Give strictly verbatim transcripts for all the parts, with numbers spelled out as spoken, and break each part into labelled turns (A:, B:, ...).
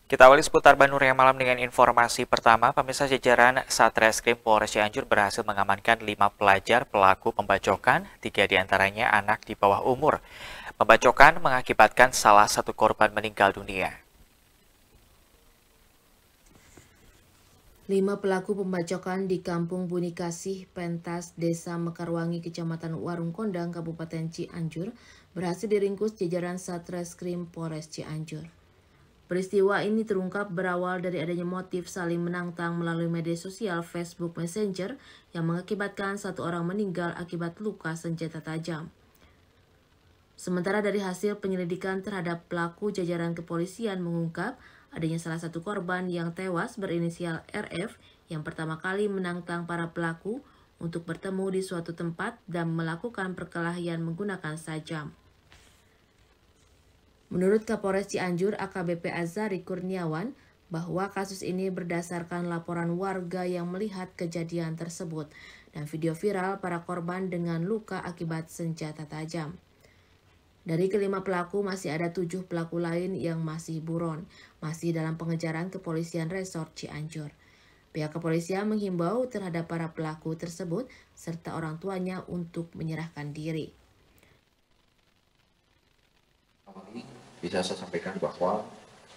A: Kita awali seputar Bandung Raya Malam dengan informasi pertama. Pemirsa, jajaran Satreskrim Polres Cianjur berhasil mengamankan lima pelajar pelaku pembacokan, tiga diantaranya anak di bawah umur. Pembacokan mengakibatkan salah satu korban meninggal dunia.
B: Lima pelaku pembacokan di Kampung Buni Kasih, Pentas, Desa Mekarwangi, Kecamatan Warung Kondang, Kabupaten Cianjur, berhasil diringkus jajaran Satreskrim Polres Cianjur. Peristiwa ini terungkap berawal dari adanya motif saling menantang melalui media sosial Facebook Messenger yang mengakibatkan satu orang meninggal akibat luka senjata tajam. Sementara dari hasil penyelidikan terhadap pelaku, jajaran kepolisian mengungkap adanya salah satu korban yang tewas berinisial R F yang pertama kali menantang para pelaku untuk bertemu di suatu tempat dan melakukan perkelahian menggunakan sajam. Menurut Kapolres Cianjur A K B P Azari Kurniawan, bahwa kasus ini berdasarkan laporan warga yang melihat kejadian tersebut dan video viral para korban dengan luka akibat senjata tajam. Dari kelima pelaku masih ada tujuh pelaku lain yang masih buron, masih dalam pengejaran kepolisian resort Cianjur. Pihak kepolisian menghimbau terhadap para pelaku tersebut serta orang tuanya untuk menyerahkan diri.
C: Bisa saya sampaikan bahwa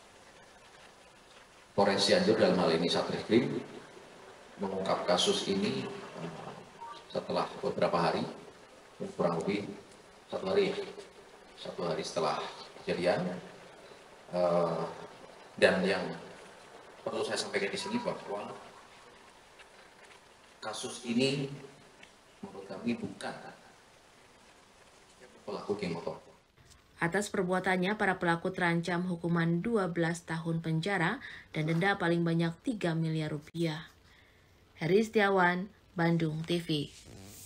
C: Polres Cianjur dalam hal ini Satreskrim mengungkap kasus ini setelah beberapa hari, kurang lebih satu hari, satu hari setelah kejadian. Dan yang perlu saya sampaikan di sini bahwa kasus ini menurut kami bukan pelaku geng motor.
B: Atas perbuatannya, para pelaku terancam hukuman dua belas tahun penjara dan denda paling banyak tiga miliar rupiah. Heri Setiawan, Bandung T V.